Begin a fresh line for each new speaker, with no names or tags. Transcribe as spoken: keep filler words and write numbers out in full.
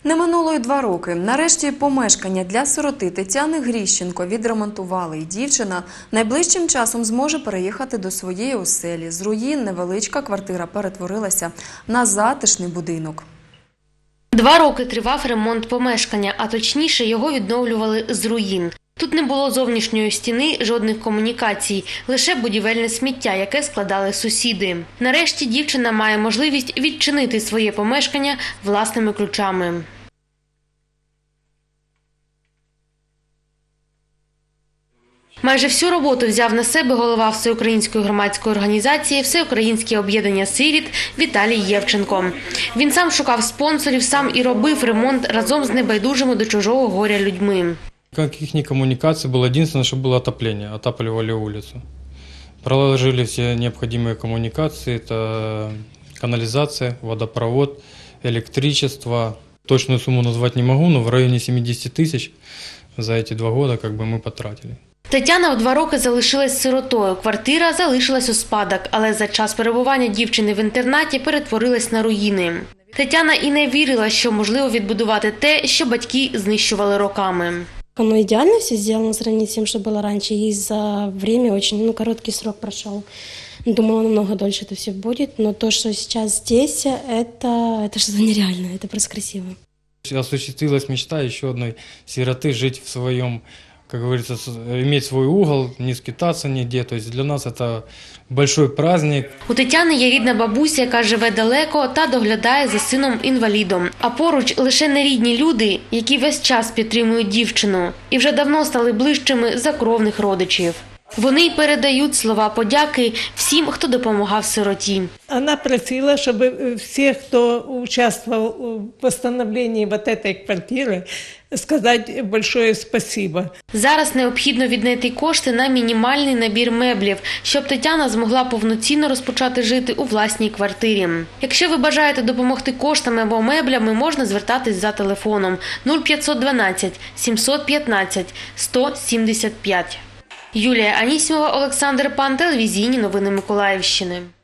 Не минуло й два роки. Нарешті помешкання для сироти Тетяни Гріщенко відремонтували, і дівчина найближчим часом зможе переїхати до своєї оселі. З руїн невеличка квартира перетворилася на затишний будинок.
Два роки тривав ремонт помешкання, а точніше його відновлювали з руїн. Тут не було зовнішньої стіни, жодних комунікацій, лише будівельне сміття, яке складали сусіди. Нарешті дівчина має можливість відчинити своє помешкання власними ключами. Майже всю роботу взяв на себе голова всеукраїнської громадської організації «Всеукраїнське об'єднання сиріт» Віталій Євченко. Він сам шукав спонсорів, сам і робив ремонт разом з небайдужими до чужого горя людьми.
Никаких ни коммуникаций было. Единственное, что было отопление. Отапливали улицу. Проложили все необходимые коммуникации. Это канализация, водопровод, электричество. Точную сумму назвать не могу, но в районе семидесяти тысяч за эти два года как бы мы потратили.
Тетяна в два роки залишилась сиротою. Квартира залишилась у спадок, але за час перебування дівчини в інтернаті перетворилась на руїни. Тетяна і не вірила, що можливо відбудувати те, що батьки знищували роками.
Оно идеально все сделано, сравнить с тем, что было раньше. И за время очень ну, короткий срок прошел. Думала, намного дольше это все будет. Но то, что сейчас здесь, это, это что-то нереальное. Это просто красиво.
Осуществилась мечта еще одной сироты жить в своем, как говорится, иметь свой угол, не скитаться нигде. То есть для нас это большой праздник.
У Тетяни є рідна бабуся, яка живе далеко та доглядає за сином-інвалідом. А поруч лише нерідні люди, які весь час підтримують дівчину. І вже давно стали ближчими за кровних родичів. Вони й передають слова подяки всім, хто допомагав сироті.
Она просила, чтобы все, кто участвовал в восстановлении вот этой квартиры, сказать большое спасибо.
Зараз необхідно віднайти кошти на мінімальний набір меблів, щоб Тетяна змогла повноцінно розпочати жити у власній квартирі. Якщо ви бажаєте допомогти коштами або меблями, можна звертатись за телефоном нуль п'ятсот дванадцять сімсот п'ятнадцять сто сімдесят п'ять. Юлія Анісімова, Олександр Пан, телевізійні новини Миколаївщини.